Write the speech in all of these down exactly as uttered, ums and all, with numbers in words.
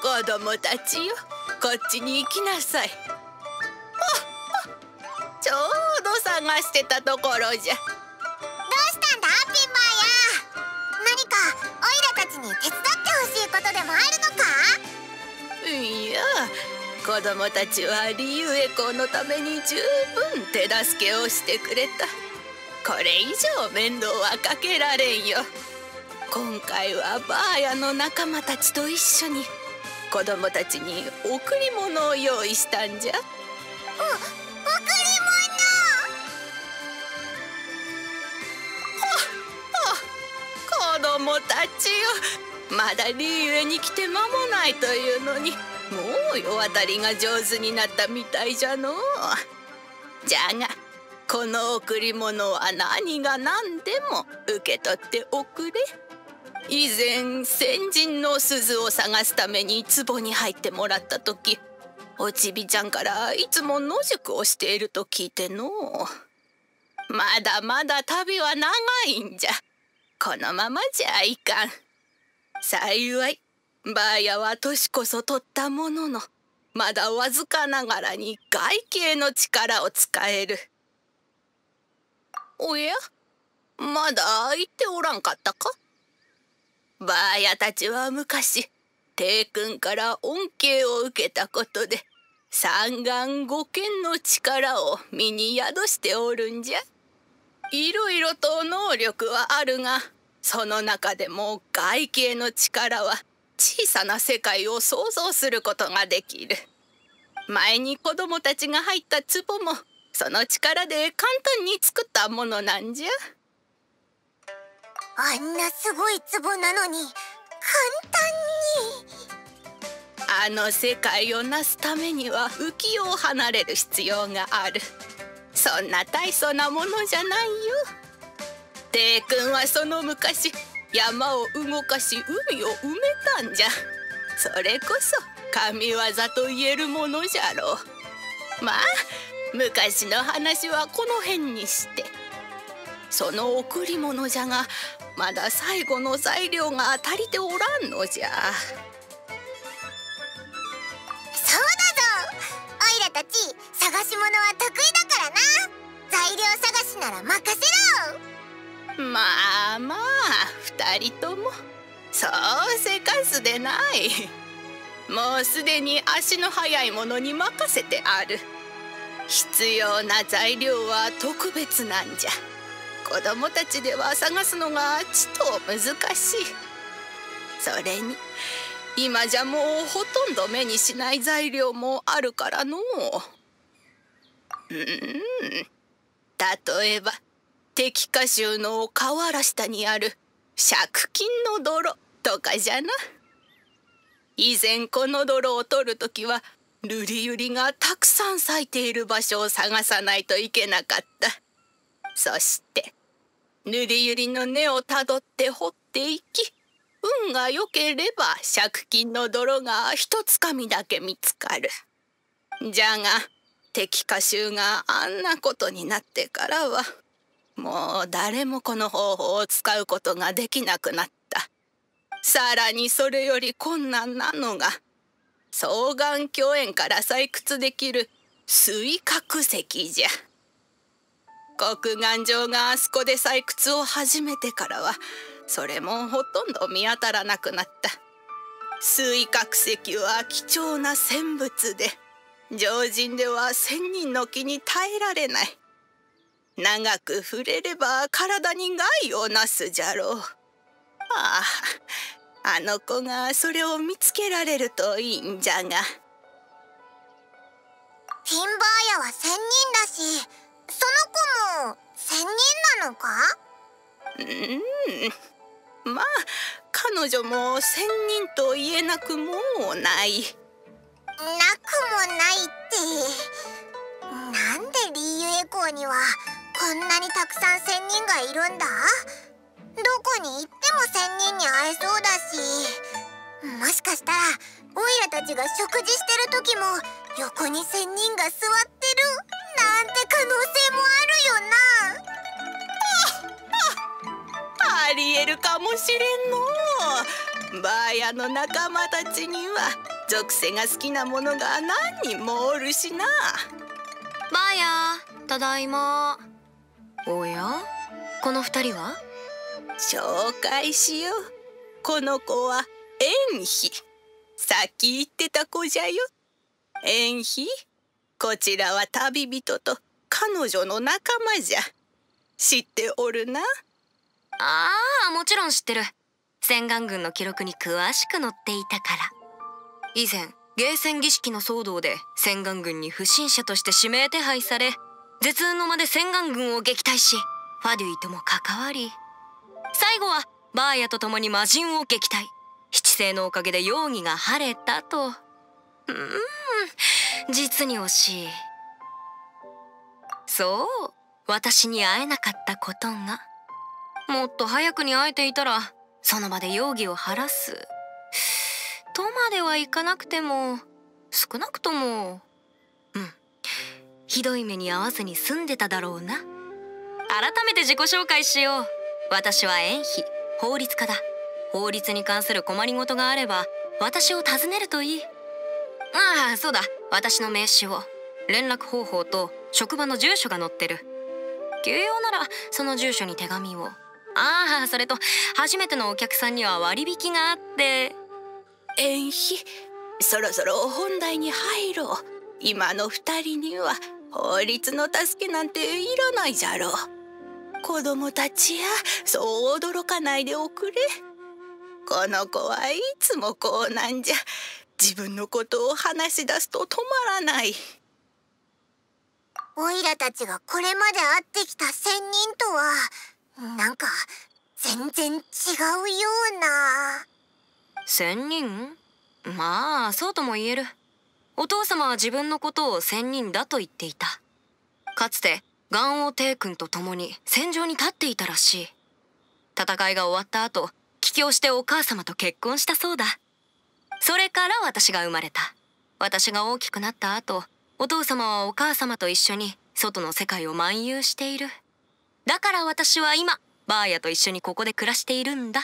子供たちよ、こっちに行きなさい。ちょうど探してたところじゃ。 どうしたんだピンバーや。何かオイラたちに手伝ってほしいことでもあるのか？ いや、子供たちはリユエコのために十分手助けをしてくれた。これ以上面倒はかけられんよ。今回はバーヤの仲間たちと一緒に子供たちに贈り物を用意したんじゃ。 お、贈り物。 子供たちよ、まだリユエに来て間もないというのに、もう世渡りが上手になったみたいじゃのう。じゃがこの贈り物は何が何でも受け取っておくれ。以前先人の鈴を探すために壺に入ってもらった時、おちびちゃんからいつも野宿をしていると聞いてのう。まだまだ旅は長いんじゃ。このままじゃいかん。幸いバーヤは年こそ取ったものの、まだわずかながらに外形の力を使える。おや、まだ言っておらんかったか？バーヤたちは昔帝君から恩恵を受けたことで三眼五見の力を身に宿しておるんじゃ。いろいろと能力はあるが、その中でも外形の力は小さな世界を想像することができる。前に子供たちが入った壺もその力で簡単に作ったものなんじゃ。 あんなすごい壺なのに簡単に。あの世界をなすためには浮世を離れる必要がある。そんな大層なものじゃないよ。帝君はその昔山を動かし海を埋めたんじゃ。それこそ神業と言えるものじゃろう。まあ昔の話はこの辺にして、その贈り物じゃが、まだ最後の材料が足りておらんのじゃ。 そうだぞ、オイラたち探し物は得意だからな。材料探しなら任せろ。 まあまあ、二人ともそうせかすでない。もうすでに足の速いものに任せてある。必要な材料は特別なんじゃ。子供たちでは探すのがちと難しい。それに今じゃもうほとんど目にしない材料もあるからのう。うん、例えば敵家衆の河原下にある借金の泥とかじゃな。以前この泥を取るときは瑠璃百合がたくさん咲いている場所を探さないといけなかった。そして瑠璃百合の根をたどって掘っていき、運が良ければ借金の泥が一つかみだけ見つかる。じゃが敵家衆があんなことになってからはもう誰もこの方法を使うことができなくなった。さらにそれより困難なのが双眼鏡園から採掘できる水角石じゃ。国眼城があそこで採掘を始めてからはそれもほとんど見当たらなくなった。水角石は貴重な泉物で、常人では千人の気に耐えられない。長く触れれば体に害をなすじゃろう。ああ、あの子がそれを見つけられるといいんじゃが。 ピンバーヤは仙人だし、その子も仙人なのか？ うん、まあ彼女も仙人と言えなくもない。 なくもないって、なんでリーユエ港にはこんなにたくさん仙人がいるんだ？どこに行っても仙人に会えそうだし、もしかしたらオイラたちが食事してる時も横に仙人が座ってるなんて可能性もあるよな。 ありえるかもしれんの。バーヤの仲間たちには属性が好きなものが何人もおるしな。 ばあや、ただいま。おや、この二人は？ 紹介しよう。この子はエンヒ。さっき言ってた子じゃよ。エンヒ、こちらは旅人と彼女の仲間じゃ。知っておるな？ ああ、もちろん知ってる。洗顔軍の記録に詳しく載っていたから。以前ゲーセン儀式の騒動で洗顔軍に不審者として指名手配され、絶運の間で洗顔軍を撃退し、ファデュイとも関わり、最後はバーヤと共に魔人を撃退。七星のおかげで容疑が晴れたと。うーん、実に惜しい。そう、私に会えなかったことが。もっと早くに会えていたらその場で容疑を晴らすとまではいかなくても、少なくともうんひどい目に遭わずに済んでただろうな。改めて自己紹介しよう。私はエンヒ、法律家だ。法律に関する困りごとがあれば私を訪ねるといい。ああ、そうだ、私の名刺を。連絡方法と職場の住所が載ってる。急用ならその住所に手紙を。ああ、それと初めてのお客さんには割引があって。 エンヒ、そろそろ本題に入ろう。今の二人には法律の助けなんていらないじゃろう。子供たちやそう驚かないでおくれ。この子はいつもこうなんじゃ。自分のことを話し出すと止まらない。 オイラたちがこれまで会ってきた仙人とはなんか全然違うような。 仙人？まあそうとも言える。お父様は自分のことを仙人だと言っていた。かつてガンオ帝君と共に戦場に立っていたらしい。戦いが終わった後、帰郷してお母様と結婚したそうだ。それから私が生まれた。私が大きくなった後、お父様はお母様と一緒に外の世界を漫遊している。だから私は今バーヤと一緒にここで暮らしているんだ。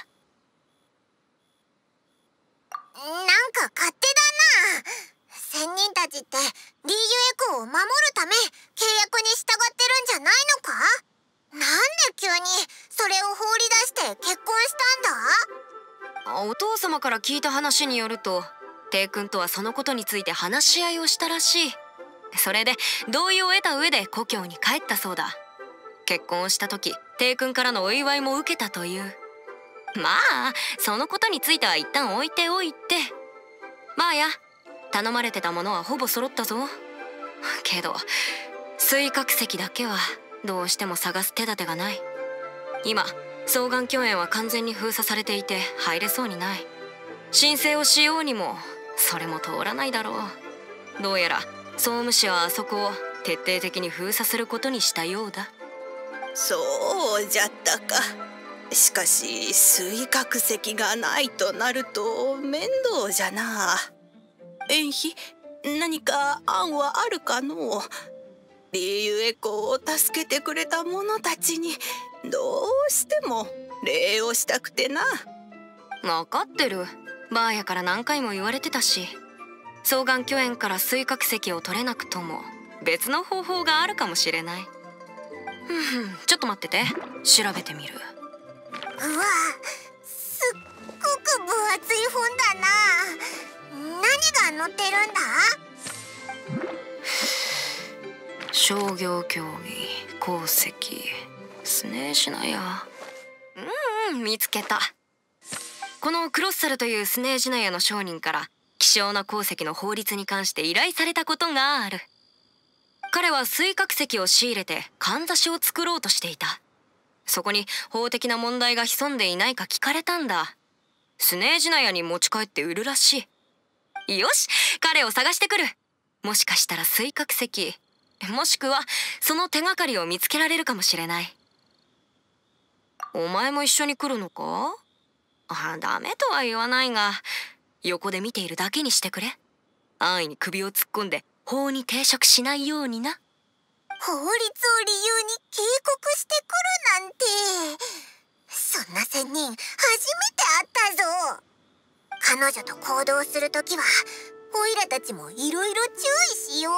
なんか勝手だな。仙人たちってリーユエコーを守るため契約に従ってるんじゃないのか？なんで急にそれを放り出して結婚したんだ？ お父様から聞いた話によると、帝君とはそのことについて話し合いをしたらしい。それで同意を得た上で故郷に帰ったそうだ。結婚をした時、帝君からのお祝いも受けたという。まあそのことについては一旦置いておいて。まあや、頼まれてたものはほぼ揃ったぞ。けど水角石だけはどうしても探す手立てがない。今双眼鏡園は完全に封鎖されていて入れそうにない。申請をしようにもそれも通らないだろう。どうやら総務省はあそこを徹底的に封鎖することにしたようだ。 そうじゃったか。しかし水角石がないとなると面倒じゃな。エンヒ、何か案はあるかのう。リーユエコーを助けてくれた者たちにどうしても礼をしたくてな。 分かってる。バーヤから何回も言われてたし。双眼鏡園から水角石を取れなくとも別の方法があるかもしれない。ふんふん、ちょっと待ってて、調べてみる。 うわ、すっごく分厚い本だな。何が載ってるんだ？ 商業競技、鉱石、スネーシナヤ。うんうん、見つけた。このクロッサルというスネージナヤの商人から希少な鉱石の法律に関して依頼されたことがある。彼は水角石を仕入れてかんざしを作ろうとしていた。そこに法的な問題が潜んでいないか聞かれたんだ。スネージナヤに持ち帰って売るらしい。よし、彼を探してくる。もしかしたら水角石、もしくはその手がかりを見つけられるかもしれない。お前も一緒に来るのか？あ、ダメとは言わないが、横で見ているだけにしてくれ。安易に首を突っ込んで法に抵触しないようにな。 法律を理由に警告してくるなんて、そんな仙人初めて会ったぞ。彼女と行動するときはオイラたちもいろいろ注意しよう。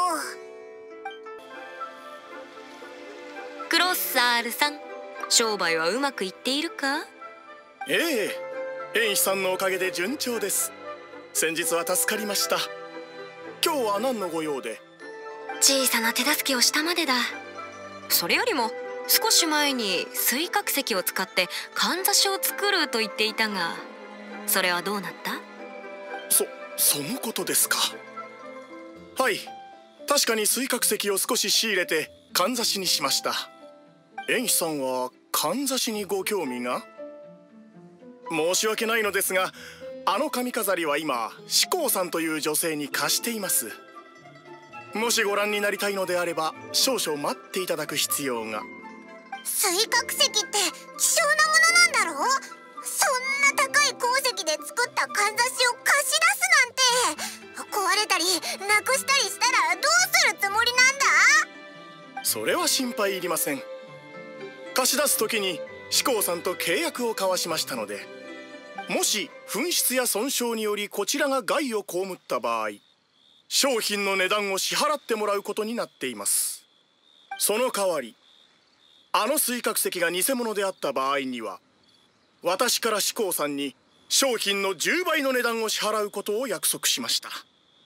クロッサールさん、商売はうまくいっているか？ ええ、エンヒさんのおかげで順調です。先日は助かりました。今日は何のご用で？ 小さな手助けをしたまでだ。それよりも少し前に水角石を使ってかんざしを作ると言っていたが、それはどうなった？ そ、そのことですか。はい、確かに水角石を少し仕入れてかんざしにしました。エンヒさんはかんざしにご興味が？申し訳ないのですが、あの髪飾りは今志功さんという女性に貸しています。もしご覧になりたいのであれば少々待っていただく必要が。 水角石って希少なものなんだろう？そんな高い鉱石で作ったかんざしを貸し出すなんて、壊れたりなくしたりしたらどうするつもりなんだ？ それは心配いりません。貸し出す時に志功さんと契約を交わしましたので、もし紛失や損傷によりこちらが害を被った場合、商品の値段を支払ってもらうことになっています。その代わり、あの水角石が偽物であった場合には、私から志功さんに商品のじゅうばいの値段を支払うことを約束しました。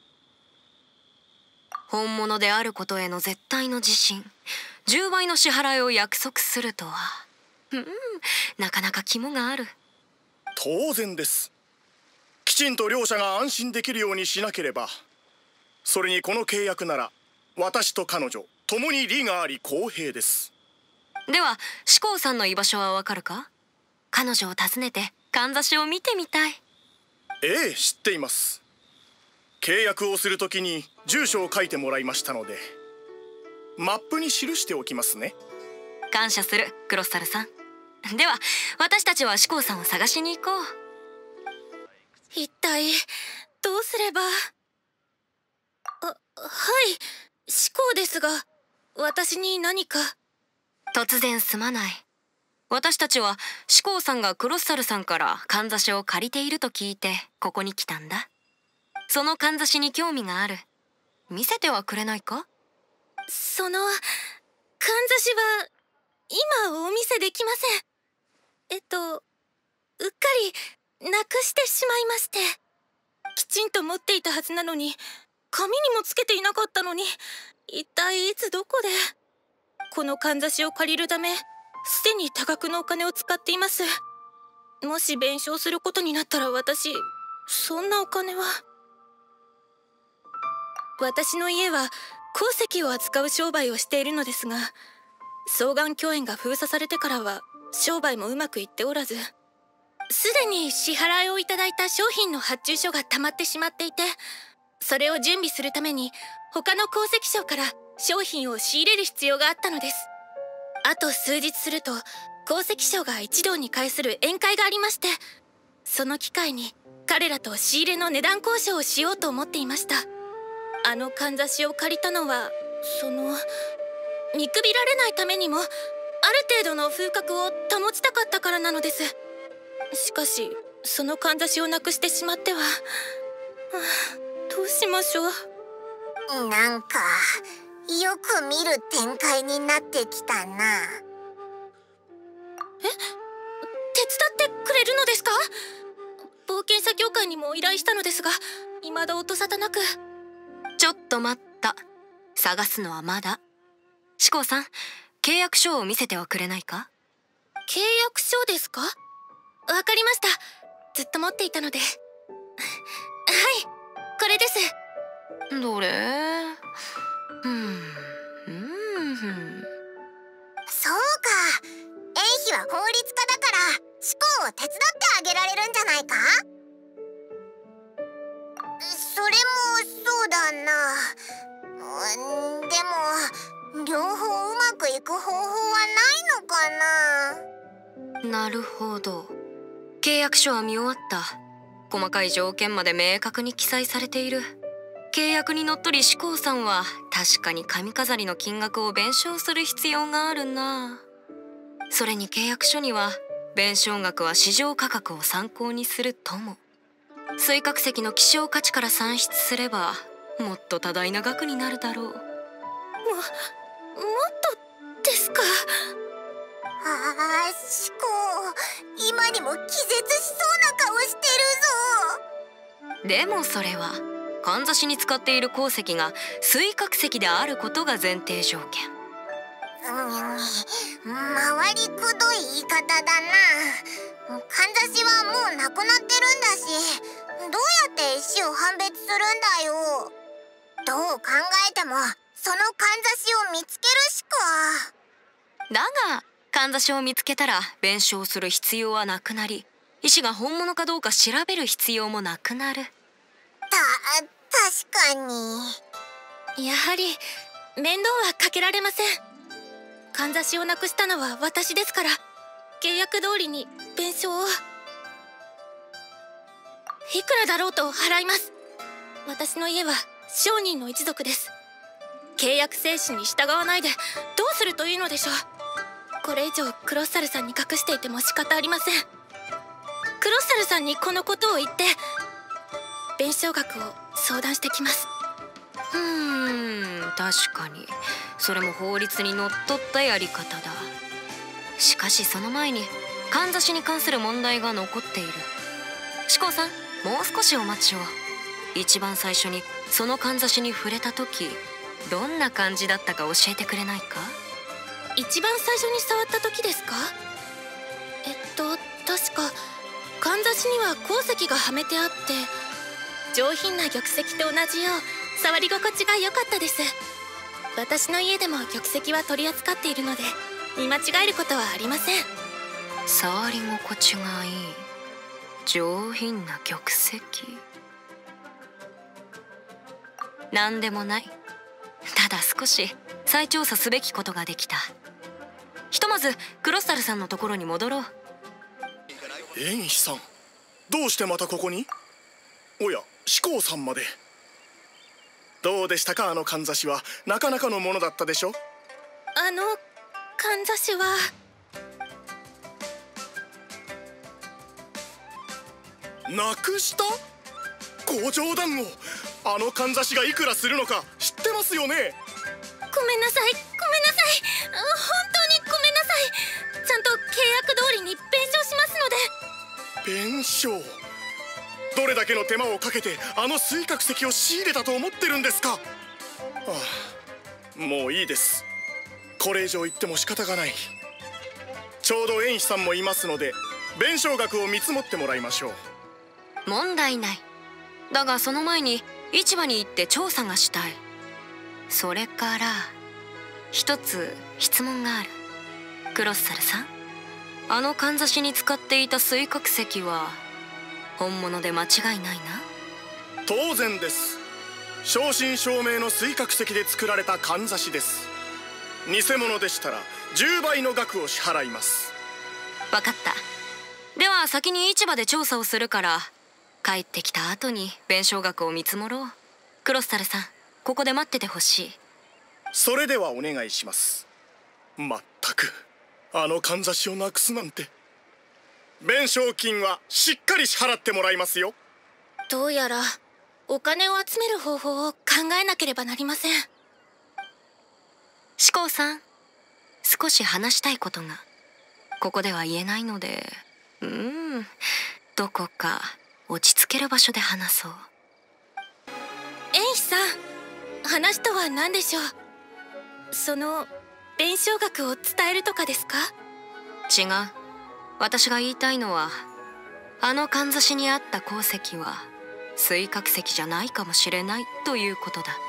本物であることへの絶対の自信、じゅうばいの支払いを約束するとは、うん、なかなか肝がある。 当然です。きちんと両者が安心できるようにしなければ。それにこの契約なら私と彼女共に利があり公平です。 では志功さんの居場所はわかるか？彼女を訪ねてかんざしを見てみたい。 ええ、知っています。契約をするときに住所を書いてもらいましたので、マップに記しておきますね。 感謝するクロッサルさん。では私たちは志功さんを探しに行こう。 一体どうすれば。あ、はい、志功ですが、私に何か。 突然すまない。私たちは志功さんがクロッサルさんからかんざしを借りていると聞いてここに来たんだ。そのかんざしに興味がある。見せてはくれないか？ そのかんざしは今お見せできません。えっとうっかりなくしてしまいまして。きちんと持っていたはずなのに、紙にもつけていなかったのに、一体いつどこで。このかんざしを借りるためすでに多額のお金を使っています。もし弁償することになったら、私そんなお金は。私の家は鉱石を扱う商売をしているのですが、双眼鏡園が封鎖されてからは商売もうまくいっておらず、すでに支払いをいただいた商品の発注書が溜まってしまっていて、それを準備するために他の鉱石商から商品を仕入れる必要があったのです。あと数日すると鉱石商が一堂に会する宴会がありまして、その機会に彼らと仕入れの値段交渉をしようと思っていました。あのかんざしを借りたのは、その見くびられないためにもある程度の風格を保ちたかったからなのです。しかしそのかんざしをなくしてしまっては、はあ、どうしましょう。 なんかよく見る展開になってきたな。 え、手伝ってくれるのですか？冒険者協会にも依頼したのですが、未だ音沙汰なく。 ちょっと待った。探すのはまだ。志功さん、契約書を見せてはくれないか？ 契約書ですか？わかりました。ずっと持っていたので。はい、これです。 どれ？うん、うん。 そうか、エンヒは法律家だから志功を手伝ってあげられるんじゃないか？それもそうだな。うん、でも両方うまくいく方法はないのかな。 なるほど。契約書は見終わった。細かい条件まで明確に記載されている。契約にのっとり志功さんは確かに髪飾りの金額を弁償する必要があるな。それに契約書には弁償額は市場価格を参考にするとも。 水殻石の希少価値から算出すればもっと多大な額になるだろう。も、もっとですか。ああ、シコ、今にも気絶しそうな顔してるぞ。 でもそれはかんざしに使っている鉱石が水殻石であることが前提条件。 うん、回りくどい言い方だな。かんざしはもうなくなってるんだし、どうやって石を判別するんだよ。どう考えてもそのかんざしを見つけるしか。 だがかんざしを見つけたら弁償する必要はなくなり、石が本物かどうか調べる必要もなくなる。 た、確かに。 やはり面倒はかけられません。かんざしをなくしたのは私ですから、契約通りに弁償を。いくらだろうと払います。私の家は商人の一族です。契約精神に従わないでどうするというのでしょう。これ以上クロッサルさんに隠していても仕方ありません。クロッサルさんにこのことを言って弁償額を相談してきます。 うーん、確かにそれも法律にのっとったやり方だ。しかしその前にかんざしに関する問題が残っている。志功さん、もう少しお待ちを。一番最初にそのかんざしに触れた時、どんな感じだったか教えてくれないか？ 一番最初に触った時ですか？えっと確かかんざしには鉱石がはめてあって、上品な玉石と同じよう触り心地が良かったです。私の家でも玉石は取り扱っているので見間違えることはありません。 触り心地がいい、上品な玉石。何でもない。ただ少し再調査すべきことができた。ひとまずクロッサルさんのところに戻ろう。 縁妃さん、どうしてまたここに？おや、志功さんまで。どうでしたか、あのかんざしは。なかなかのものだったでしょ。 あのかんざしはなくした？ご冗談を。あのかんざしがいくらするのか知ってますよね？ ごめんなさい、ごめんなさい、本当にごめんなさい。ちゃんと契約通りに弁償しますので。 弁償？どれだけの手間をかけてあの水殻石を仕入れたと思ってるんですか？ああ、もういいです。これ以上言っても仕方がない。ちょうど縁妃さんもいますので弁償額を見積もってもらいましょう。 問題ない。だがその前に市場に行って調査がしたい。それから一つ質問がある。クロッサルさん、あのかんざしに使っていた水殻石は本物で間違いないな？ 当然です。正真正銘の水殻石で作られたかんざしです。偽物でしたらじゅうばいの額を支払います。 分かった。では先に市場で調査をするから、帰ってきた後に弁償額を見積もろう。クロッサルさん、ここで待っててほしい。 それではお願いします。まったく、あのかんざしをなくすなんて。弁償金はしっかり支払ってもらいますよ。 どうやらお金を集める方法を考えなければなりません。 志功さん、少し話したいことが。ここでは言えないので、うーん、どこか落ち着ける場所で話そう。 縁妃さん、話とは何でしょう。その弁償額を伝えるとかですか？ 違う。私が言いたいのは、あのかんざしにあった鉱石は水殻石じゃないかもしれないということだ。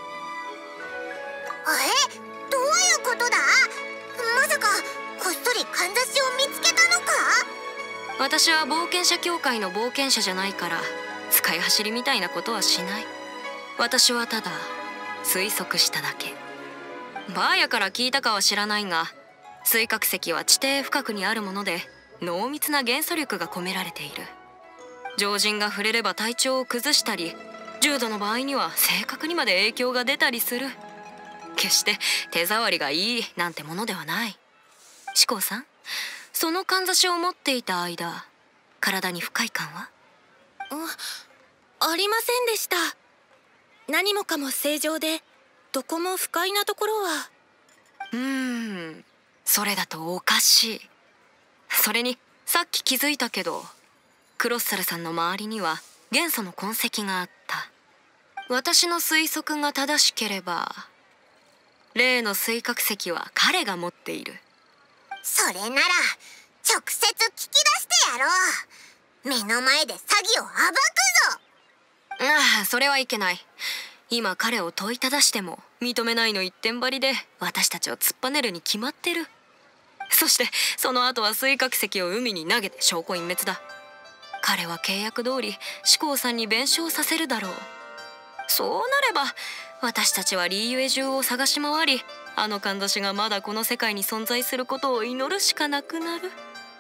え、どういうことだ？まさかこっそりかんざしを見つけたのか？ 私は冒険者協会の冒険者じゃないから使い走りみたいなことはしない。私はただ推測しただけ。バーヤから聞いたかは知らないが、水殻石は地底深くにあるもので濃密な元素力が込められている。常人が触れれば体調を崩したり、重度の場合には性格にまで影響が出たりする。決して手触りがいいなんてものではない。志功さん、そのかんざしを持っていた間、体に不快感は？ ありませんでした。何もかも正常で、どこも不快なところは。 うーん、それだとおかしい。それにさっき気づいたけど、クロッサルさんの周りには元素の痕跡があった。私の推測が正しければ、例の水殻石は彼が持っている。 それなら直接聞き出してやろう。目の前で詐欺を暴くぞ。 ああ、それはいけない。今彼を問いただしても認めないの一点張りで私たちを突っぱねるに決まってる。そしてその後は水殻石を海に投げて証拠隠滅だ。彼は契約通り志功さんに弁償させるだろう。そうなれば私たちはリーユエ中を探し回り、あのかんざしがまだこの世界に存在することを祈るしかなくなる。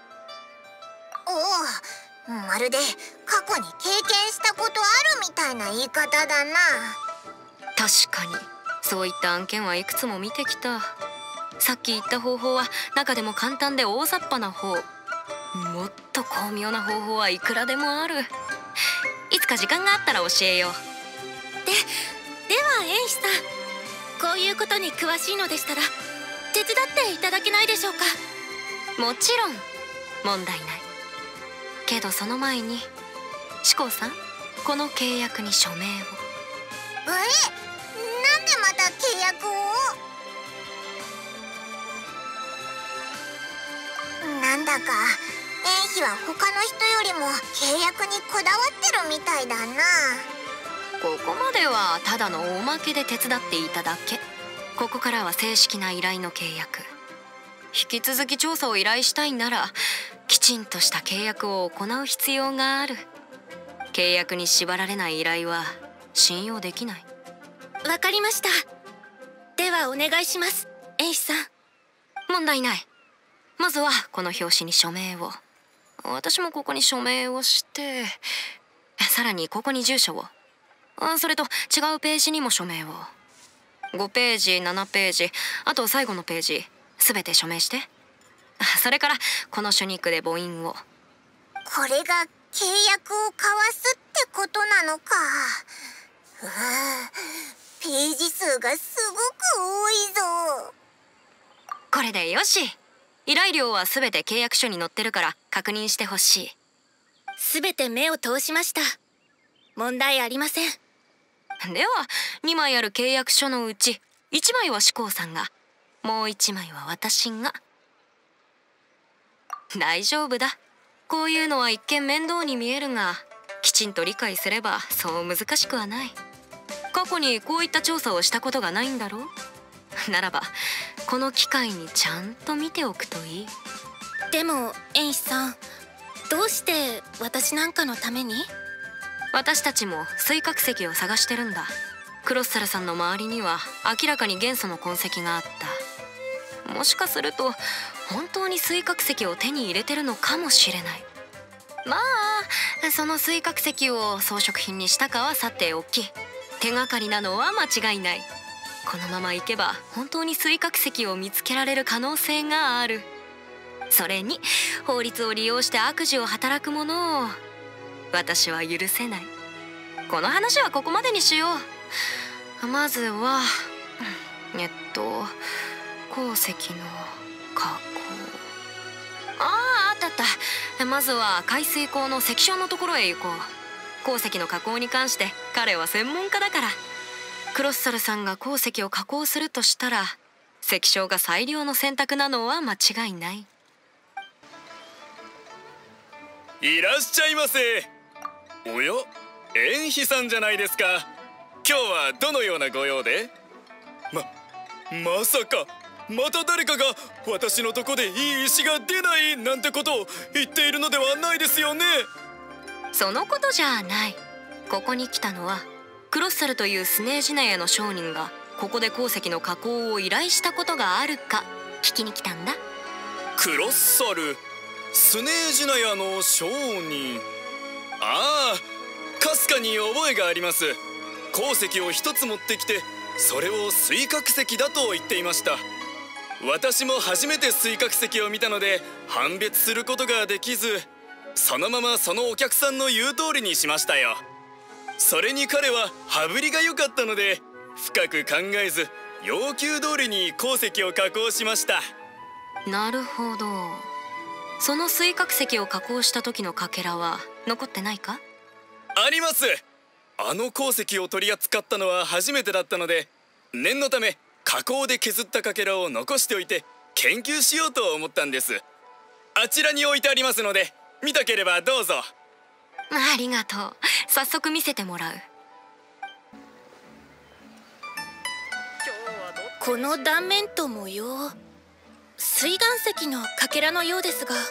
おお、まるで過去に経験したことあるみたいな言い方だな。 確かにそういった案件はいくつも見てきた。さっき言った方法は中でも簡単で大雑把な方。もっと巧妙な方法はいくらでもある。いつか時間があったら教えよう。 で、ではエンシさん、こういうことに詳しいのでしたら手伝っていただけないでしょうか。 もちろん問題ないけど、その前に志功さん、この契約に署名を。 え、なんでまた契約を？なんだかエンヒは他の人よりも契約にこだわってるみたいだな。 ここまではただのおまけで手伝っていただけ。ここからは正式な依頼の契約。引き続き調査を依頼したいならきちんとした契約を行う必要がある。契約に縛られない依頼は信用できない。 わかりました。ではお願いします、エンシさん。 問題ない。まずはこの表紙に署名を。私もここに署名をして、さらにここに住所を。それと違うページにも署名を。ごページ、ななページ、あと最後のページすべて署名して。それからこの書肉で母印を。 これが契約を交わすってことなのか。うわ、ページ数がすごく多いぞ。 これでよし。依頼料はすべて契約書に載ってるから確認してほしい。 すべて目を通しました。問題ありません。 ではにまいある契約書のうちいちまいは志功さんが、もういちまいは私が。大丈夫だ。こういうのは一見面倒に見えるが、きちんと理解すればそう難しくはない。過去にこういった調査をしたことがないんだろう。ならばこの機会にちゃんと見ておくといい。 でもエンシさん、どうして私なんかのために？ 私たちも水殻石を探してるんだ。クロッサルさんの周りには明らかに元素の痕跡があった。もしかすると本当に水殻石を手に入れてるのかもしれない。まあその水殻石を装飾品にしたかはさておき、手がかりなのは間違いない。このままいけば本当に水殻石を見つけられる可能性がある。それに法律を利用して悪事を働く者を私は許せない。この話はここまでにしよう。まずはえっと鉱石の加工。ああ、あったあった。まずは海水溝の石礁のところへ行こう。鉱石の加工に関して彼は専門家だから。クロッサルさんが鉱石を加工するとしたら石礁が最良の選択なのは間違いない。 いらっしゃいませ。おや、エンヒさんじゃないですか。今日はどのようなご用で？ま、まさかまた誰かが私のとこでいい石が出ないなんてことを言っているのではないですよね。 そのことじゃない。ここに来たのはクロッサルというスネージナヤの商人がここで鉱石の加工を依頼したことがあるか聞きに来たんだ。 クロッサル、スネージナヤの商人。ああ、かすかに覚えがあります。鉱石を一つ持ってきてそれを水殻石だと言っていました。私も初めて水殻石を見たので判別することができず、 そのままそのお客さんの言う通りにしましたよ。それに彼は羽振りが良かったので、深く考えず要求通りに鉱石を加工しました。 なるほど。その水殻石を加工した時のかけらは残ってないか？ あります。あの鉱石を取り扱ったのは初めてだったので、念のため加工で削ったかけらを残しておいて研究しようと思ったんです。あちらに置いてありますので、見たければどうぞ。 ありがとう。早速見せてもらう。 この断面と模様、水岩石のかけらのようですが。はい、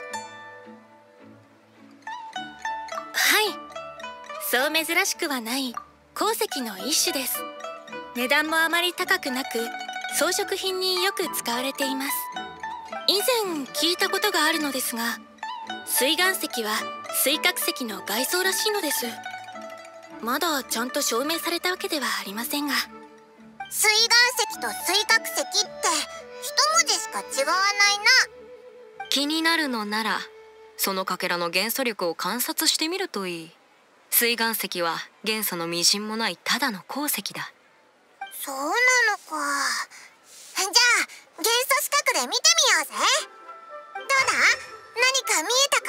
そう珍しくはない鉱石の一種です。値段もあまり高くなく、装飾品によく使われています。以前聞いたことがあるのですが、水岩石は水殻石の外装らしいのです。まだちゃんと証明されたわけではありませんが。 水岩石と水殻石って一文字しか違わないな。 気になるのならそのかけらの元素力を観察してみるといい。水岩石は元素のみじんもないただの鉱石だ。 そうなのか。じゃあ元素視覚で見てみようぜ。どうだ、何か見えたか？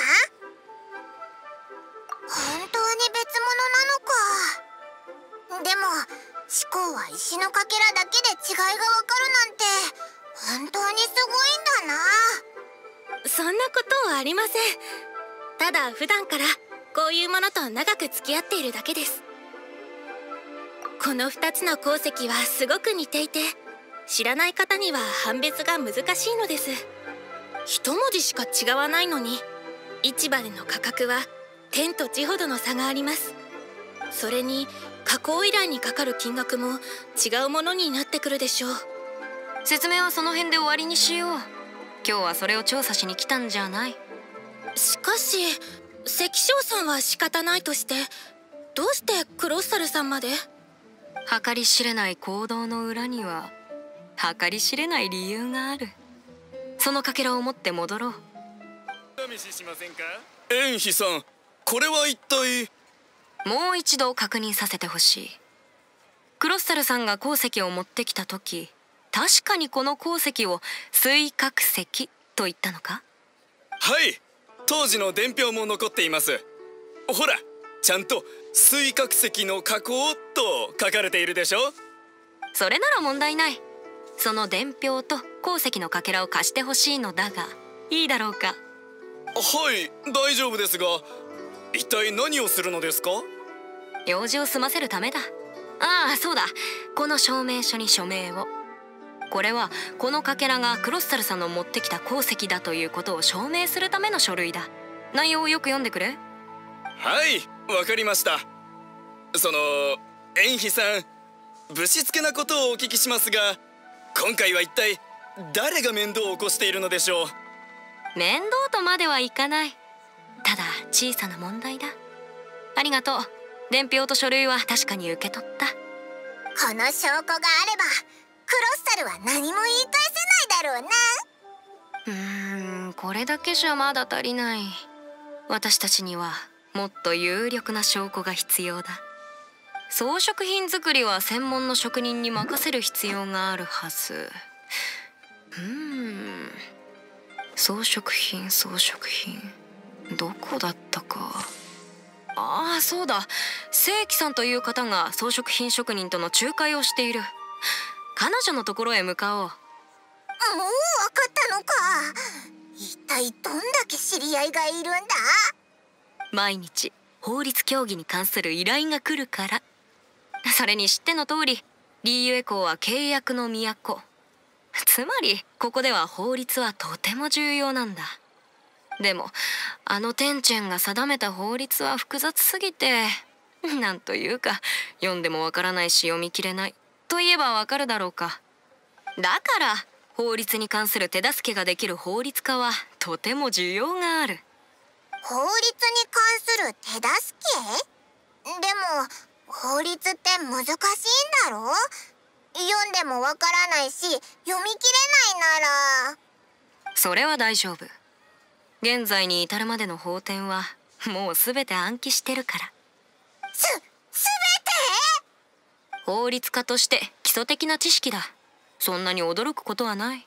本当に別物なのか。でも思考は石のかけらだけで違いがわかるなんて本当にすごいんだな。 そんなことはありません。ただ普段からこういうものと長く付き合っているだけです。このふたつの鉱石はすごく似ていて、知らない方には判別が難しいのです。一文字しか違わないのに、市場での価格は天と地ほどの差があります。それに加工依頼にかかる金額も違うものになってくるでしょう。 説明はその辺で終わりにしよう。今日はそれを調査しに来たんじゃない。 しかし関翔さんは仕方ないとして、どうしてクロッサルさんまで？ 計り知れない行動の裏には計り知れない理由がある。そのかけらを持って戻ろう。 試ししませんか？エンヒさん、これは一体？ もう一度確認させてほしい。クロッサルさんが鉱石を持ってきた時、確かにこの鉱石を水殻石と言ったのか？ はい、当時の伝票も残っています。ほら、ちゃんと水殻石の加工と書かれているでしょ。 それなら問題ない。その伝票と鉱石のかけらを貸してほしいのだが、いいだろうか？ はい、大丈夫ですが、一体何をするのですか？ 用事を済ませるためだ。ああ、そうだ。この証明書に署名を。これはこのかけらがクロッサルさんの持ってきた鉱石だということを証明するための書類だ。内容をよく読んでくれ。 はい、わかりました。そのエンヒさん、ぶしつけなことをお聞きしますが、今回は一体誰が面倒を起こしているのでしょう？ 面倒とまではいかない。ただ小さな問題だ。ありがとう。伝票と書類は確かに受け取った。 この証拠があればクロッサルは何も言い返せないだろうな。 うーん、これだけじゃまだ足りない。私たちにはもっと有力な証拠が必要だ。装飾品作りは専門の職人に任せる必要があるはず。うーん、装飾品装飾品どこだったか。ああ、そうだ。正規さんという方が装飾品職人との仲介をしている。彼女のところへ向かおう。 もう分かったのか。一体どんだけ知り合いがいるんだ？ 毎日法律協議に関する依頼が来るから。それに知っての通り、リーユエ港は契約の都。つまりここでは法律はとても重要なんだ。でもあのテンチェンが定めた法律は複雑すぎて、なんというか読んでもわからないし読み切れないと言えばわかるだろうか。だから法律に関する手助けができる法律家はとても需要がある。 法律に関する手助け？でも法律って難しいんだろ？読んでもわからないし読み切れないなら。 それは大丈夫。現在に至るまでの法典はもうすべて暗記してるから。 す、すべて？ 法律家として基礎的な知識だ。そんなに驚くことはない。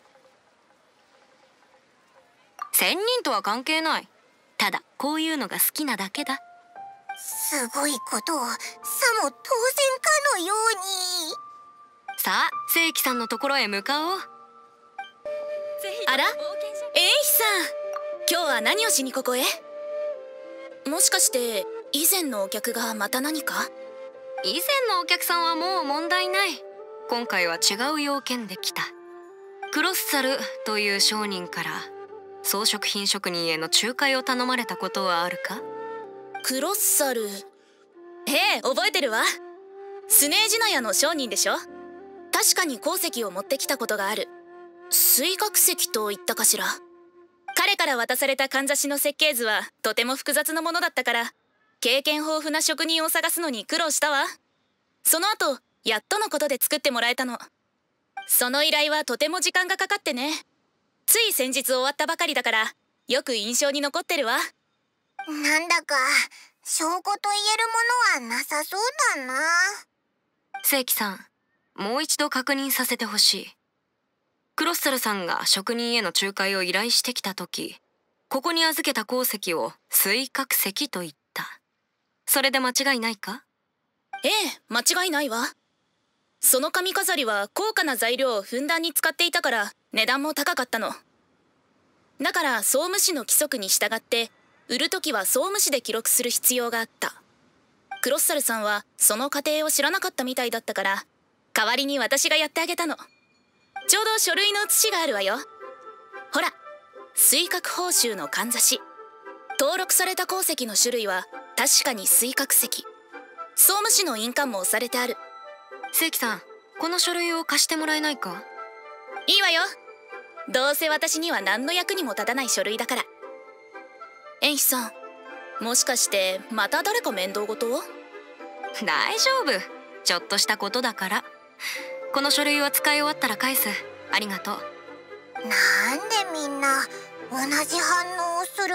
仙人とは関係ない。ただこういうのが好きなだけだ。 すごいことをさも当然かのように。 さあ正規さんのところへ向かおう。 あら、エンヒさん、今日は何をしにここへ？もしかして以前のお客がまた何か？ 以前のお客さんはもう問題ない。今回は違う用件で来た。クロッサルという商人から装飾品職人への仲介を頼まれたことはあるか？ クロッサル、ええ、覚えてるわ。スネージナヤの商人でしょ。確かに鉱石を持ってきたことがある。水学石と言ったかしら。彼から渡されたかんざしの設計図はとても複雑なものだったから、経験豊富な職人を探すのに苦労したわ。その後やっとのことで作ってもらえたの。その依頼はとても時間がかかってね。つい先日終わったばかりだからよく印象に残ってるわ。 なんだか証拠と言えるものはなさそうだな。 正規さん、もう一度確認させてほしい。クロッサルさんが職人への仲介を依頼してきた時、ここに預けた鉱石を水角石と言った。それで間違いないか？ ええ、間違いないわ。その髪飾りは高価な材料をふんだんに使っていたから値段も高かったの。だから総務士の規則に従って売る時は総務士で記録する必要があった。クロッサルさんはその過程を知らなかったみたいだったから、代わりに私がやってあげたの。ちょうど書類の写しがあるわよ。ほら、水角報酬のかんざし。登録された鉱石の種類は確かに水角石。総務士の印鑑も押されてある。 正規さん、この書類を貸してもらえないか？ いいわよ。どうせ私には何の役にも立たない書類だから。エンヒさん、もしかしてまた誰か面倒事を？ 大丈夫、ちょっとしたことだから。この書類は使い終わったら返す。ありがとう。 なんでみんな同じ反応をするん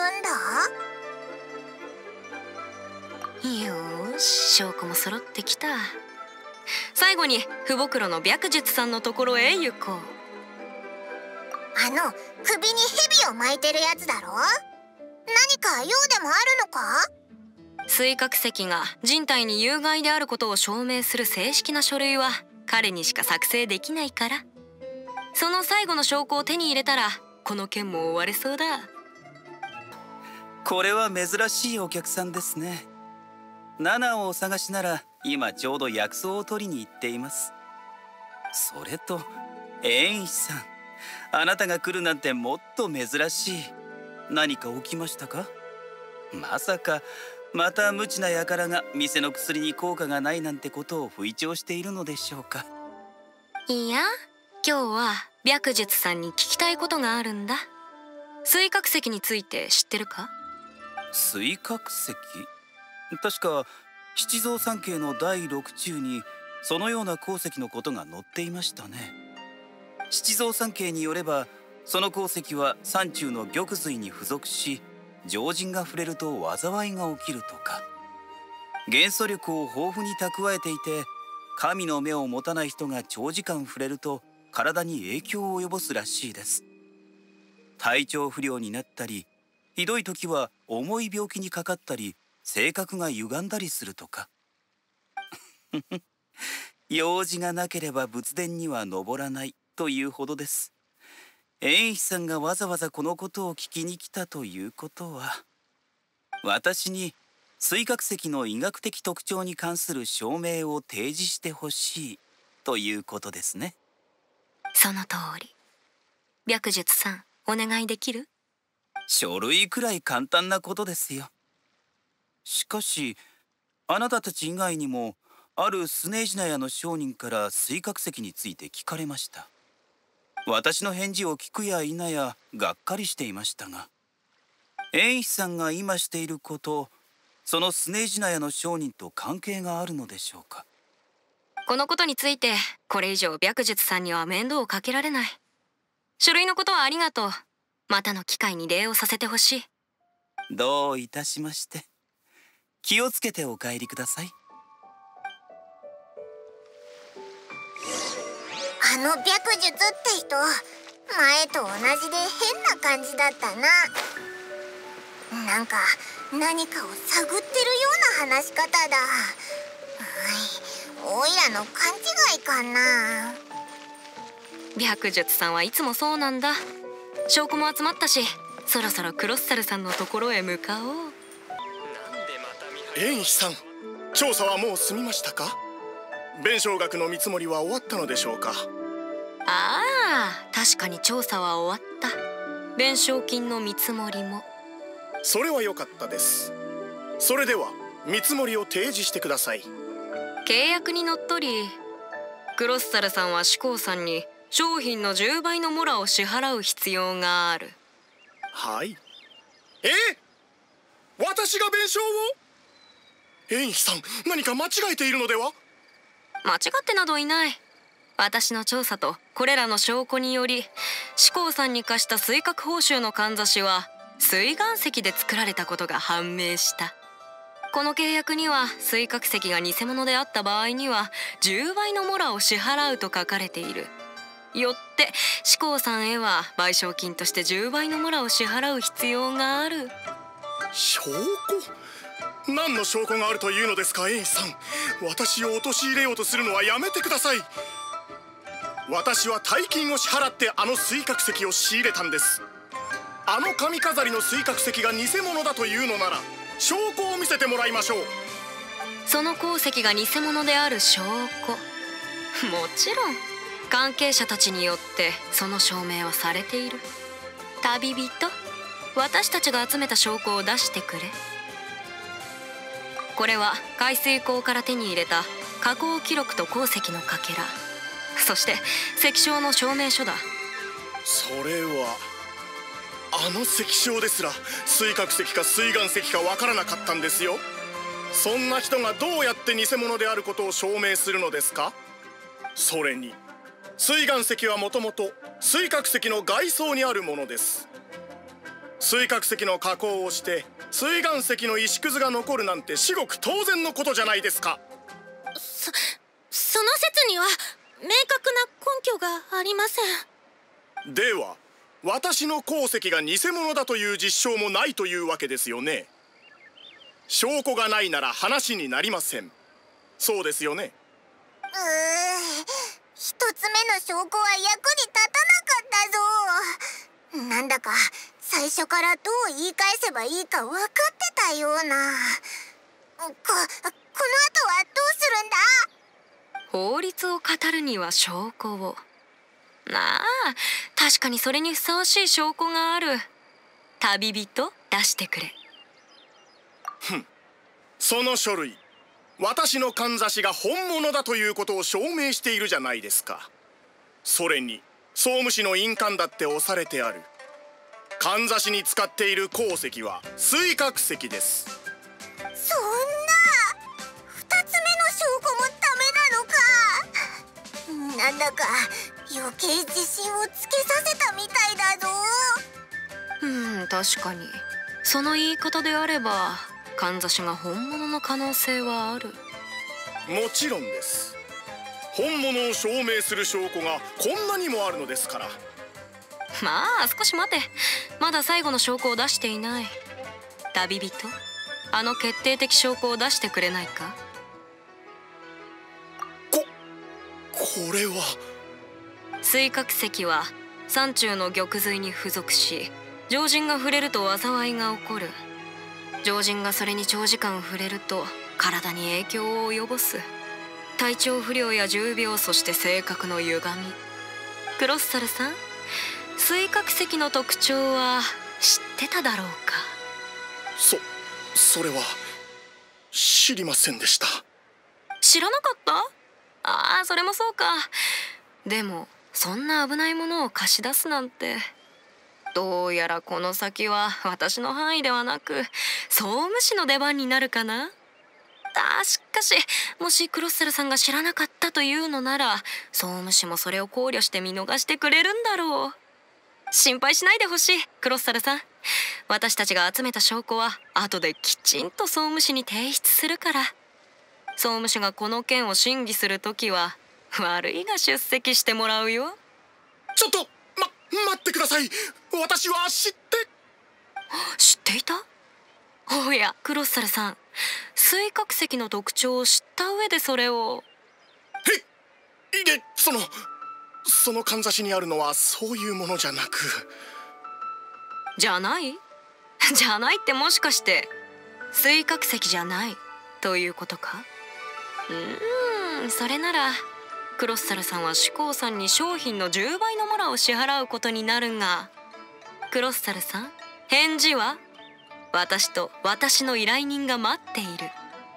だ？ よーし、証拠も揃ってきた。最後に不袋の白術さんのところへ行こう。 あの首に蛇を巻いてるやつだろ？何か用でもあるのか？ 水角石が人体に有害であることを証明する正式な書類は彼にしか作成できないから。その最後の証拠を手に入れたらこの件も終われそうだ。 これは珍しいお客さんですね。ナナをお探しなら今ちょうど薬草を取りに行っています。それとエンヒさん、あなたが来るなんてもっと珍しい。何か起きましたか？まさかまた無知な輩が店の薬に効果がないなんてことを吹聴しているのでしょうか？ いや、今日は白術さんに聞きたいことがあるんだ。水角石について知ってるか？ 水角石？確か七蔵三景のだいろく中にそのような鉱石のことが載っていましたね。七蔵三景によれば、その鉱石は山中の玉髄に付属し、常人が触れると災いが起きるとか。元素力を豊富に蓄えていて、神の目を持たない人が長時間触れると体に影響を及ぼすらしいです。体調不良になったり、ひどい時は重い病気にかかったり、性格が歪んだりするとか。用事がなければ仏殿には登らないというほどです。エンヒさんがわざわざこのことを聞きに来たということは、私に水角石の医学的特徴に関する証明を提示してほしいということですね。 その通り。白術さん、お願いできる？ 書類くらい簡単なことですよ。しかし、あなたたち以外にもあるスネージナヤの商人から水角石について聞かれました。私の返事を聞くや否やがっかりしていましたが、エンヒさんが今していること、そのスネージナヤの商人と関係があるのでしょうか？ このことについてこれ以上白術さんには面倒をかけられない。書類のことはありがとう。またの機会に礼をさせてほしい。 どういたしまして。気をつけてお帰りください。 あの白術って人、前と同じで変な感じだったな。なんか何かを探ってるような話し方だ。おいらの勘違いかな。 白術さんはいつもそうなんだ。証拠も集まったし、そろそろクロッサルさんのところへ向かおう。 エンヒさん、調査はもう済みましたか？弁償額の見積もりは終わったのでしょうか？ ああ、確かに調査は終わった。弁償金の見積もりも。 それは良かったです。それでは見積もりを提示してください。 契約にのっとり、クロッサルさんはシコーさんに商品のじゅうばいのモラを支払う必要がある。 はい。え？私が弁償を？エンヒさん、何か間違えているのでは？ 間違ってなどいない。私の調査とこれらの証拠により、シコーさんに課した水閣報酬のかんざしは水岩石で作られたことが判明した。この契約には水閣石が偽物であった場合にはじゅうばいのモラを支払うと書かれている。よってシコーさんへは賠償金としてじゅうばいのモラを支払う必要がある。 証拠？何の証拠があるというのですか、エンヒさん。私を陥れようとするのはやめてください。私は大金を支払ってあの水閣石を仕入れたんです。あの髪飾りの水閣石が偽物だというのなら証拠を見せてもらいましょう。 その鉱石が偽物である証拠、もちろん関係者たちによってその証明はされている。旅人、私たちが集めた証拠を出してくれ。これは海水溝から手に入れた加工記録と鉱石のかけら、そして石章の証明書だ。 それはあの石章ですら水閣石か水岩石かわからなかったんですよ。そんな人がどうやって偽物であることを証明するのですか？それに水岩石はもともと水閣石の外装にあるものです。水閣石の加工をして水岩石の石くずが残るなんて至極当然のことじゃないですか。 そ、その説には明確な根拠がありません。では私の鉱石が偽物だという実証もないというわけですよね。証拠がないなら話になりません。そうですよね。 うー、一つ目の証拠は役に立たなかったぞ。なんだか最初からどう言い返せばいいか分かってたような。こ、この後はどうするんだ？ 法律を語るには証拠を。なあ、確かにそれにふさわしい証拠がある。旅人、出してくれ。 ふん、その書類、私のかんざしが本物だということを証明しているじゃないですか。それに総務士の印鑑だって押されてある。かんざしに使っている鉱石は水閣石です。 そんな二つ目の証拠もダメなのか。なんだか余計自信をつけさせたみたいだぞ。 うん、確かにその言い方であればかんざしが本物の可能性はある。 もちろんです。本物を証明する証拠がこんなにもあるのですから。 まあ少し待て、まだ最後の証拠を出していない。旅人、あの決定的証拠を出してくれないか。 ここれは。 水閣石は山中の玉髄に付属し、常人が触れると災いが起こる。常人がそれに長時間触れると体に影響を及ぼす。体調不良や重病、そして性格の歪み。クロッサルさん、水閣石の特徴は知ってただろうか。 そそれは知りませんでした。 知らなかった？ああ、それもそうか。でもそんな危ないものを貸し出すなんて。どうやらこの先は私の範囲ではなく総務士の出番になるかな。あ、しかしもしクロッサルさんが知らなかったというのなら総務士もそれを考慮して見逃してくれるんだろう。心配しないでほしい、クロッサルさん。 私たちが集めた証拠は後できちんと総務省に提出するから。総務省がこの件を審議するときは悪いが出席してもらうよ。 ちょっとま待ってください。私は知って知っていた？おやクロッサルさん、水角石の特徴を知った上でそれを。 えいえ、そのそのかんざしにあるのはそういうものじゃなく。 じゃない？じゃないってもしかして水角石じゃないということか？うーん、それならクロッサルさんは志功さんに商品のじゅうばいのモラを支払うことになるが、クロッサルさん、返事は？私と私の依頼人が待っている。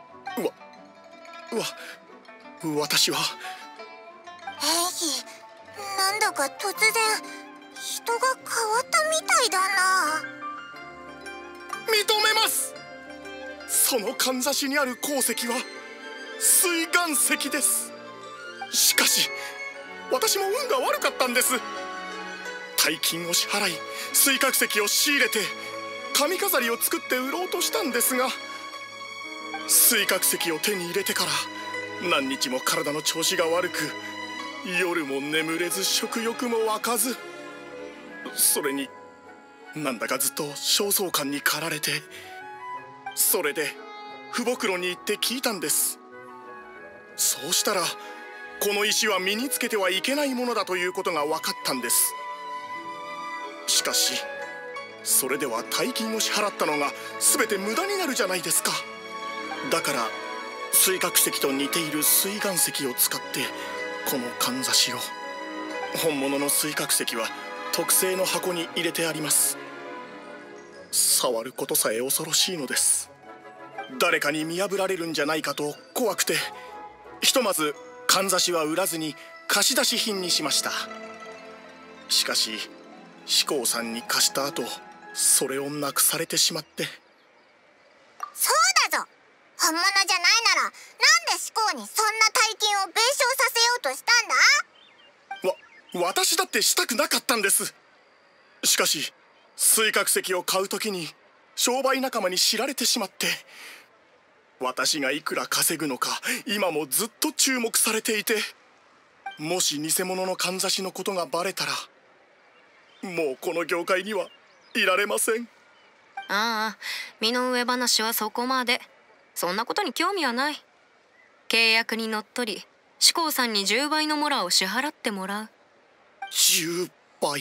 わ、わ、私は。 エイヒ、なんだか突然人が変わったみたいだな。 認めます。そのかんざしにある鉱石は水岩石です。しかし私も運が悪かったんです。大金を支払い水角石を仕入れて髪飾りを作って売ろうとしたんですが、水角石を手に入れてから何日も体の調子が悪く、夜も眠れず食欲も湧かず、それになんだかずっと焦燥感に駆られて、それで父母黒に行って聞いたんです。そうしたらこの石は身につけてはいけないものだということが分かったんです。しかしそれでは大金を支払ったのが全て無駄になるじゃないですか。だから水角石と似ている水岩石を使ってこのかんざしを。本物の水角石は特製の箱に入れてあります。触ることさえ恐ろしいのです。誰かに見破られるんじゃないかと怖くて、ひとまずかんざしは売らずに貸し出し品にしました。しかし志功さんに貸した後、それをなくされてしまって。 そうだぞ、本物じゃないならなんで志功にそんな大金を弁償させようとしたんだ？ わ、私だってしたくなかったんです。しかし水角石を買う時に商売仲間に知られてしまって、私がいくら稼ぐのか今もずっと注目されていて、もし偽物のかんざしのことがバレたらもうこの業界にはいられません。 ああ、身の上話はそこまで。そんなことに興味はない。契約にのっとり志功さんにじゅうばいのモラを支払ってもらう。 じゅうばい？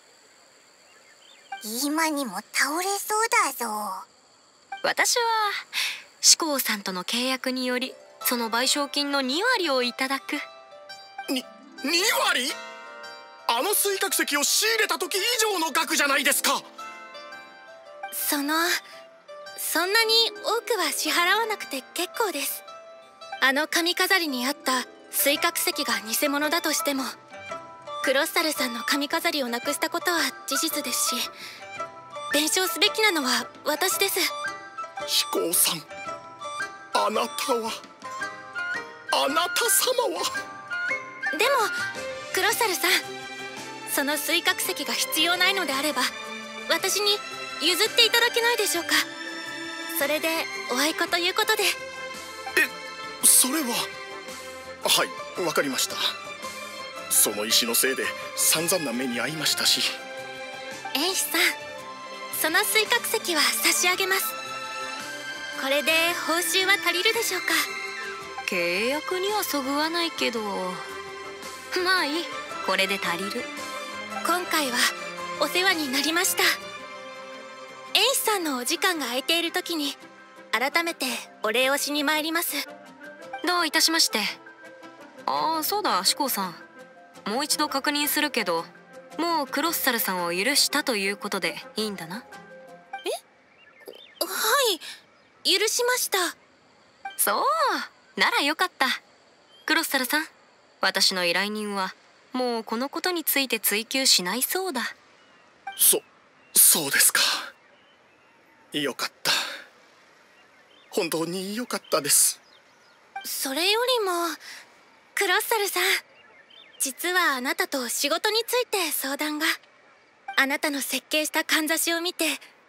今にも倒れそうだぞ。 私は志功さんとの契約によりその賠償金のにわりをいただく。 ににわり？あの水角石を仕入れた時以上の額じゃないですか。 そのそんなに多くは支払わなくて結構です。あの髪飾りにあった水角石が偽物だとしても、クロッサルさんの髪飾りをなくしたことは事実ですし、弁償すべきなのは私です。 志功さん、あなたはあなた様は。 でもクロッサルさん、その水角石が必要ないのであれば私に譲っていただけないでしょうか。それでおあいこということで。 え、それは。はい、わかりました。その石のせいで散々な目に遭いましたし。 エイシさん、その水角石は差し上げます。これで報酬は足りるでしょうか。 契約にはそぐわないけど、まあいい、これで足りる。 今回はお世話になりました。エイシさんのお時間が空いている時に改めてお礼をしに参ります。 どういたしまして。ああ、そうだ、志功さん、もう一度確認するけど、もうクロッサルさんを許したということでいいんだな。 え？はい、許しました。 そうならよかった。クロッサルさん、私の依頼人はもうこのことについて追及しないそうだ。 そそうですか。よかった。本当によかったです。 それよりもクロッサルさん、実はあなたと仕事について相談が。あなたの設計したかんざしを見て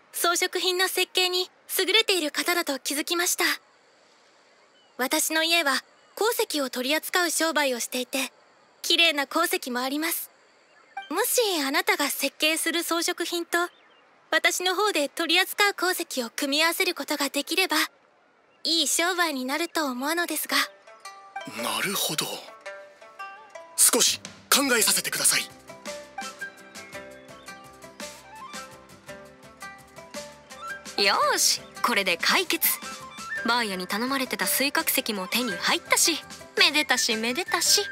装飾品の設計に優れている方だと気づきました。私の家は鉱石を取り扱う商売をしていて、綺麗な鉱石もあります。もしあなたが設計する装飾品と私の方で取り扱う鉱石を組み合わせることができれば、いい商売になると思うのですが。 なるほど。少し考えさせてください。 よーし、これで解決。バーヤに頼まれてた水角石も手に入ったし、めでたしめでたし。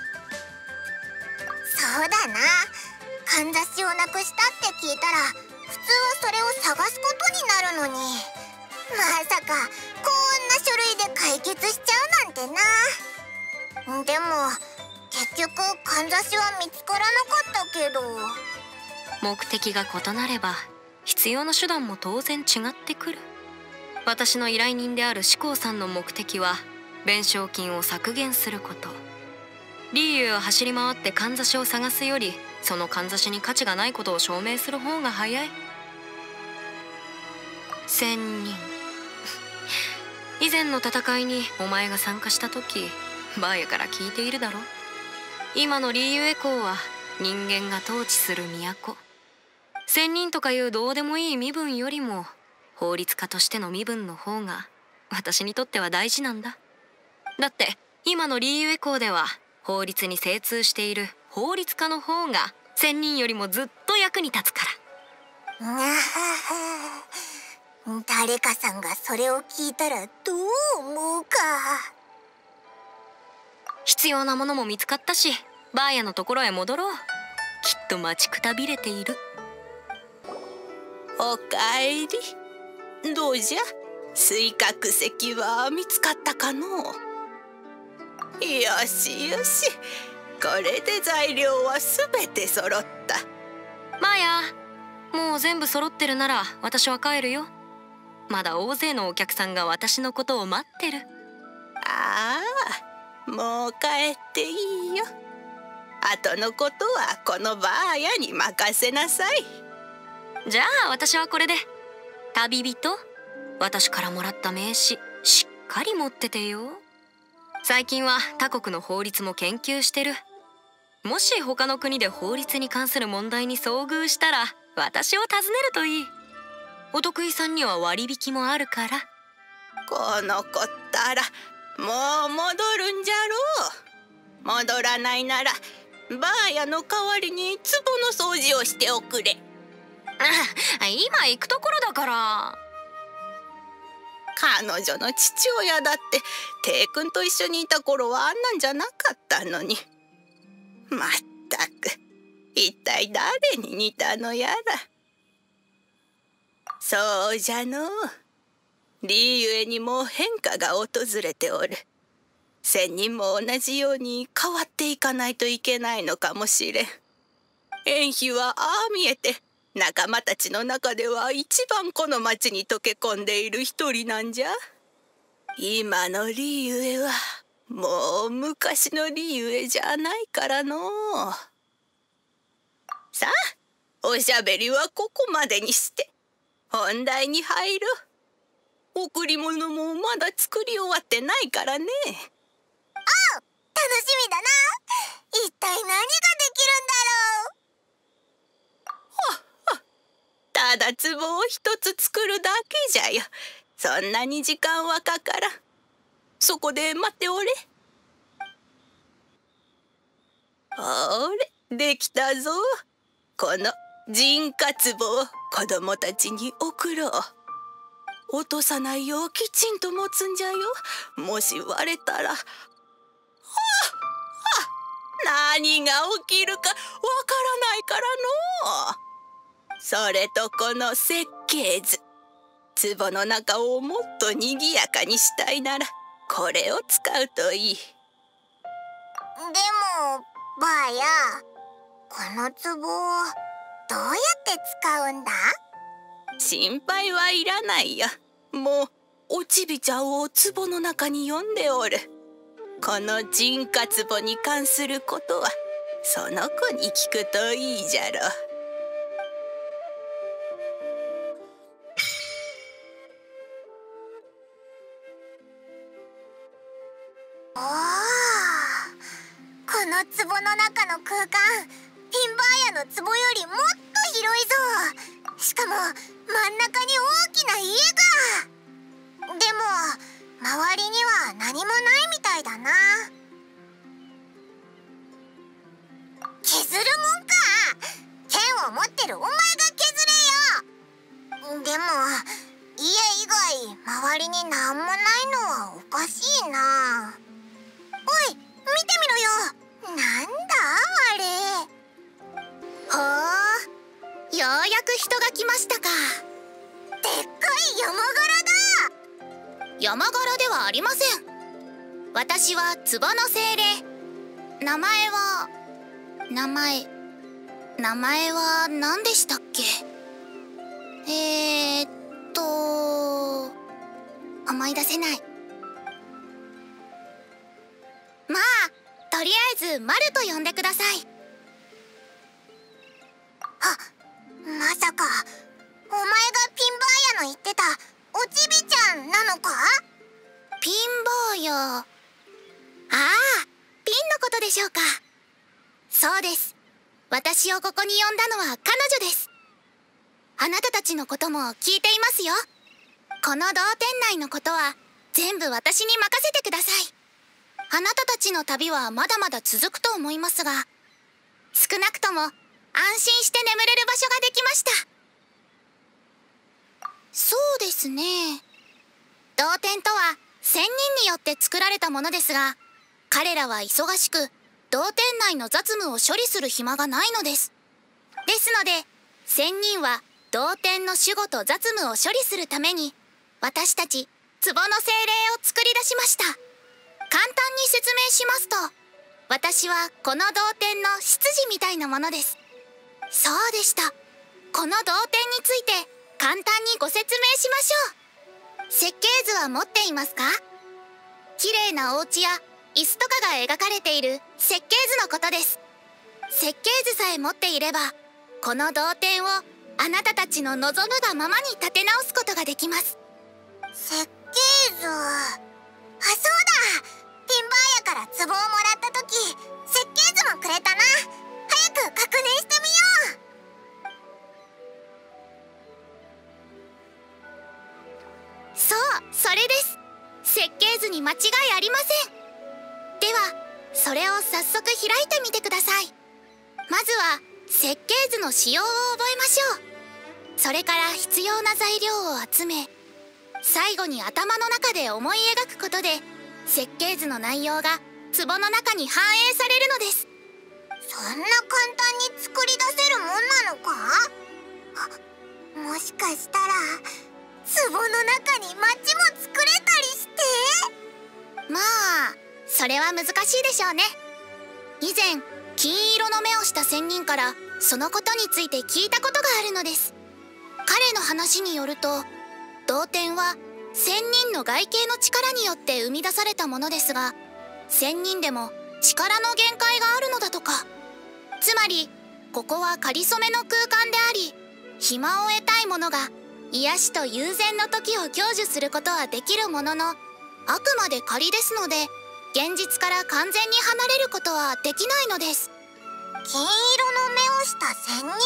そうだな、かんざしをなくしたって聞いたら普通はそれを探すことになるのに、まさかこんな書類で解決しちゃうなんてな。でも結局かんざしは見つからなかったけど。 目的が異なれば必要な手段も当然違ってくる。私の依頼人である志功さんの目的は弁償金を削減すること。リーユを走り回ってかんざしを探すより、そのかんざしに価値がないことを証明する方が早い。仙人以前の戦いにお前が参加した時、バーヤから聞いているだろ。今のリーユエコーは人間が統治する都。仙人とかいうどうでもいい身分よりも法律家としての身分の方が私にとっては大事なんだ。だって今のリーユエコーでは法律に精通している法律家の方が仙人よりもずっと役に立つから。 誰かさんがそれを聞いたらどう思うか。 必要なものも見つかったし、バーヤのところへ戻ろう。きっと待ちくたびれている。 おかえり。どうじゃ、水角石は見つかったかのう。よしよし、これで材料はすべて揃った。 バーヤ、もう全部揃ってるなら私は帰るよ。まだ大勢のお客さんが私のことを待ってる。 ああ、もう帰っていいよ。あとのことはこのバーヤに任せなさい。 じゃあ私はこれで。旅人、私からもらった名刺しっかり持っててよ。最近は他国の法律も研究してる。もし他の国で法律に関する問題に遭遇したら私を訪ねるといい。お得意さんには割引もあるから。 この子ったらもう戻るんじゃろう。戻らないならバーヤの代わりに壺の掃除をしておくれ。 あ、今行くところだから。 彼女の父親だってテイ君と一緒にいた頃はあんなんじゃなかったのに。まったく一体誰に似たのやら。そうじゃのう、リーユエにも変化が訪れておる。仙人も同じように変わっていかないといけないのかもしれん。縁妃はああ見えて仲間たちの中では一番この町に溶け込んでいる一人なんじゃ。今のリーユエはもう昔のリーユエじゃないからのう。さあ、おしゃべりはここまでにして本題に入ろう。贈り物もまだ作り終わってないからね。 おう、楽しみだな。一体何ができるんだろう。 ただ壺を一つ作るだけじゃよ。そんなに時間はかからん。そこで待っておれ。ほれ、できたぞ。この人花壺を子供たちに贈ろう。落とさないようきちんと持つんじゃよ。もし割れたら、はあ、はあ、何が起きるかわからないからのう。それとこの設計図、壺の中をもっとにぎやかにしたいならこれを使うといい。でもばあや、この壺をどうやって使うんだ？ 心配はいらないよ。もうおちびちゃんを壺の中に呼んでおる。この人花壺に関することはその子に聞くといいじゃろう。 の壺の中の空間、ピンバーヤの壺よりもっと広いぞ。しかも真ん中に大きな家が。でも周りには何もないみたいだな。削るもんか。剣を持ってるお前が削れよ。でも家以外周りに何もないのはおかしいな。おい、見てみろよ。なんだあれ。 ほう、ようやく人が来ましたか。 でっかい山柄だ。 山柄ではありません。私は壺の精霊。名前は名前名前は何でしたっけ。えーっと思い出せない。まあとりあえずマルと呼んでください。 あ、まさかお前がピンバーヤの言ってたおちびちゃんなのか。 ピンバーヤ、ああ、ピンのことでしょうか。そうです。私をここに呼んだのは彼女です。あなたたちのことも聞いていますよ。この同店内のことは全部私に任せてください。あなたたちの旅はまだまだ続くと思いますが、少なくとも安心して眠れる場所ができました。そうですね。同店とは仙人によって作られたものですが、彼らは忙しく同店内の雑務を処理する暇がないのです。ですので仙人は同店の守護と雑務を処理するために私たち壺の精霊を作り出しました。簡単に説明しますと、私はこの同店の執事みたいなものです。そうでした。この同店について簡単にご説明しましょう。設計図は持っていますか？綺麗なお家や椅子とかが描かれている設計図のことです。設計図さえ持っていれば、この同店をあなたたちの望むがままに立て直すことができます。 設計図、あ、そうだ。ピンバーヤから壺をもらった時設計図もくれたな。早く確認してみよう。そう、それです。設計図に間違いありません。ではそれを早速開いてみてください。まずは設計図の仕様を覚えましょう。それから必要な材料を集め、最後に頭の中で思い描くことで設計図の内容が壺の中に反映されるのです。 そんな簡単に作り出せるもんなのか。あ、もしかしたら壺の中に街も作れたりして。 まあそれは難しいでしょうね。以前金色の目をした仙人からそのことについて聞いたことがあるのです。彼の話によると、同店は仙人の外形の力によって生み出されたものですが、仙人でも力の限界があるのだとか。つまりここは仮初めの空間であり、暇を得たい者が癒しと悠然の時を享受することはできるものの、あくまで仮ですので現実から完全に離れることはできないのです。 金色の目をした仙人？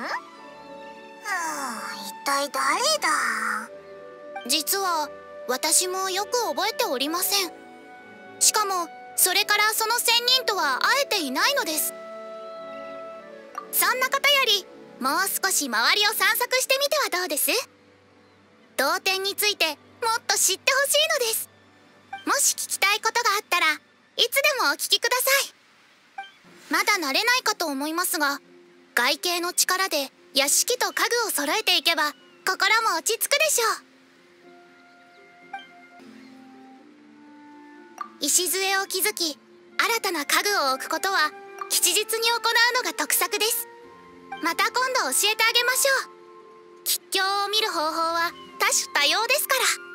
一体誰だ？ 実は私もよく覚えておりません。しかもそれからその仙人とは会えていないのです。そんなことよりもう少し周りを散策してみてはどうです？同店についてもっと知ってほしいのです。もし聞きたいことがあったらいつでもお聞きください。まだ慣れないかと思いますが、外形の力で屋敷と家具を揃えていけば心も落ち着くでしょう。礎を築き新たな家具を置くことは吉日に行うのが得策です。また今度教えてあげましょう。吉凶を見る方法は多種多様ですから。